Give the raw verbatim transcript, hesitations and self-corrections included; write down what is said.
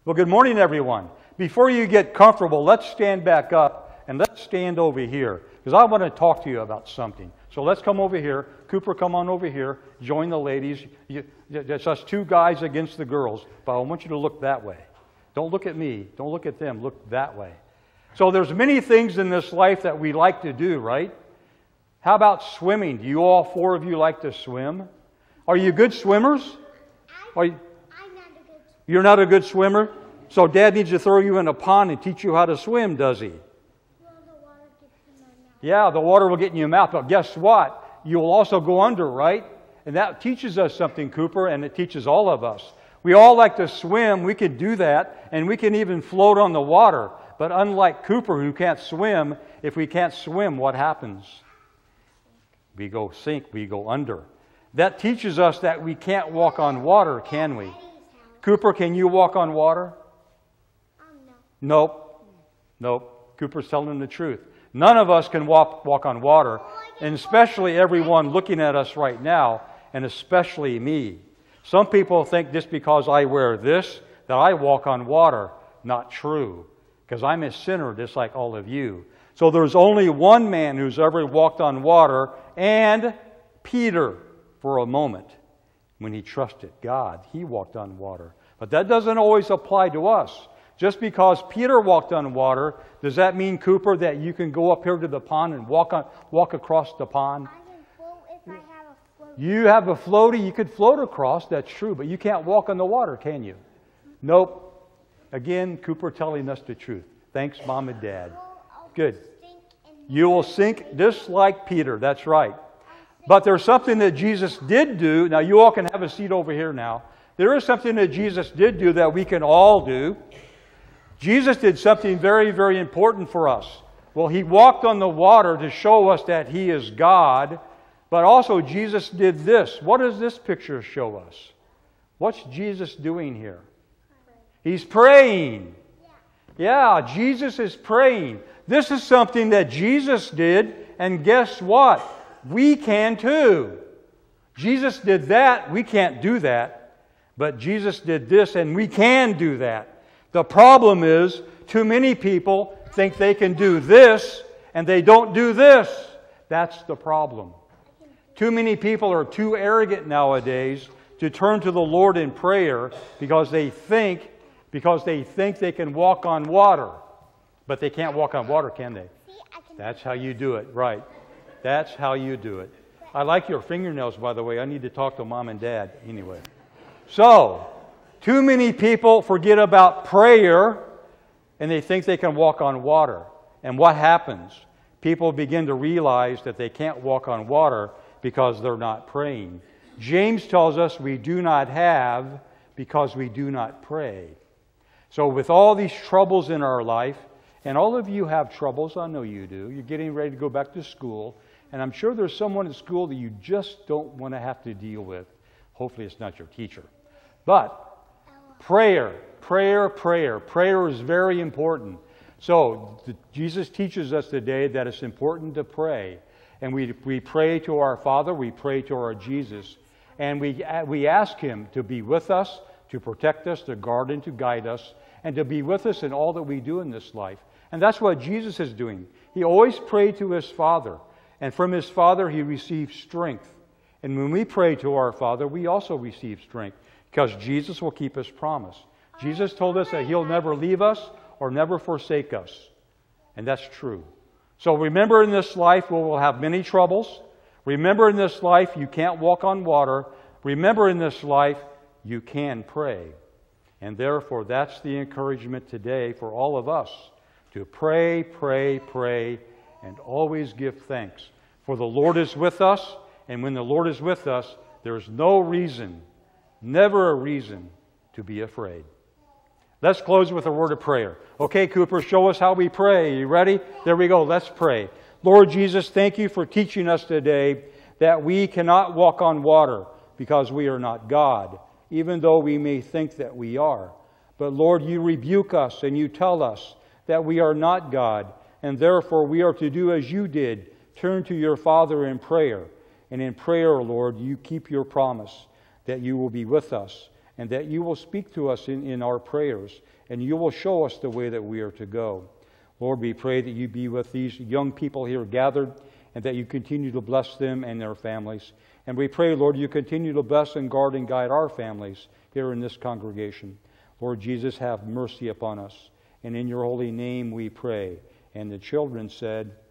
Well, good morning, everyone. Before you get comfortable, let's stand back up and let's stand over here because I want to talk to you about something. So let's come over here. Cooper, come on over here. Join the ladies. You, it's us two guys against the girls, but I want you to look that way. Don't look at me. Don't look at them. Look that way. So there's many things in this life that we like to do, right? How about swimming? Do you all four of you like to swim? Are you good swimmers? Are you, I'm not a good swimmer. You're not a good swimmer? So Dad needs to throw you in a pond and teach you how to swim, does he? Well, the water gets in my mouth. Yeah, the water will get in your mouth, but guess what? You'll also go under, right? And that teaches us something, Cooper, and it teaches all of us. We all like to swim. We can do that, and we can even float on the water. But unlike Cooper, who can't swim, if we can't swim, what happens? We go sink, we go under. That teaches us that we can't walk on water, can we? Cooper, can you walk on water? Um, no. Nope. Nope. Cooper's telling the truth. None of us can walk, walk on water, and especially everyone looking at us right now, and especially me. Some people think just because I wear this, that I walk on water. Not true, because I'm a sinner just like all of you. So there's only one man who's ever walked on water, and Peter, for a moment, when he trusted God, he walked on water. But that doesn't always apply to us. Just because Peter walked on water, does that mean, Cooper, that you can go up here to the pond and walk on, walk across the pond? I can float if I have a float. You have a floaty, you could float across, that's true, but you can't walk on the water, can you? Nope. Again, Cooper telling us the truth. Thanks, Mom and Dad. Good. You will sink just like Peter, that's right. But there's something that Jesus did do. Now, you all can have a seat over here now. There is something that Jesus did do that we can all do. Jesus did something very, very important for us. Well, He walked on the water to show us that He is God. But also, Jesus did this. What does this picture show us? What's Jesus doing here? He's praying. Yeah, Jesus is praying. This is something that Jesus did, and guess what? We can too. Jesus did that. We can't do that. But Jesus did this, and we can do that. The problem is, too many people think they can do this, and they don't do this. That's the problem. Too many people are too arrogant nowadays to turn to the Lord in prayer because they think, because they think they can walk on water. But they can't walk on water, can they? That's how you do it, right. That's how you do it. I like your fingernails, by the way. I need to talk to Mom and Dad anyway. So, too many people forget about prayer and they think they can walk on water. And what happens? People begin to realize that they can't walk on water because they're not praying. James tells us we do not have because we do not pray. So with all these troubles in our life, and all of you have troubles, I know you do. You're getting ready to go back to school. And I'm sure there's someone at school that you just don't want to have to deal with. Hopefully it's not your teacher. But prayer, prayer, prayer. Prayer is very important. So the, Jesus teaches us today that it's important to pray. And we, we pray to our Father, we pray to our Jesus. And we, we ask Him to be with us, to protect us, to guard and to guide us, and to be with us in all that we do in this life. And that's what Jesus is doing. He always prayed to His Father. And from His Father, He received strength. And when we pray to our Father, we also receive strength. Because Jesus will keep His promise. Jesus told us that He'll never leave us or never forsake us. And that's true. So remember in this life, we will have many troubles. Remember in this life, you can't walk on water. Remember in this life, you can pray. And therefore, that's the encouragement today for all of us. To pray, pray, pray, and always give thanks. For the Lord is with us, and when the Lord is with us, there is no reason, never a reason, to be afraid. Let's close with a word of prayer. Okay, Cooper, show us how we pray. You ready? There we go. Let's pray. Lord Jesus, thank You for teaching us today that we cannot walk on water because we are not God, even though we may think that we are. But Lord, You rebuke us and You tell us that we are not God, and therefore we are to do as You did, turn to Your Father in prayer. And in prayer, Lord, You keep Your promise that You will be with us and that you will speak to us in, in our prayers, and you will show us the way that we are to go. Lord, we pray that you be with these young people here gathered, and that you continue to bless them and their families. And we pray, Lord, you continue to bless and guard and guide our families here in this congregation. Lord Jesus, have mercy upon us. And in your holy name we pray. And the children said,